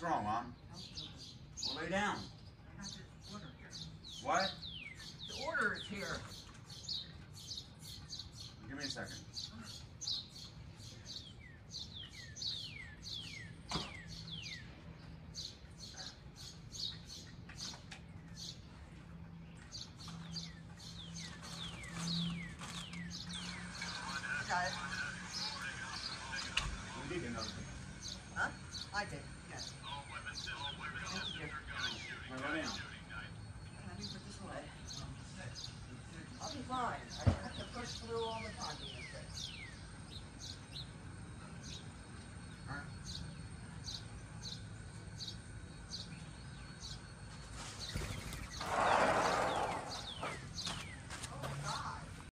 wrong, Mom? Well, lay down. What? The order is here. Give me a second. Got it. We need another. Huh? I did. Yes. Now, lay down.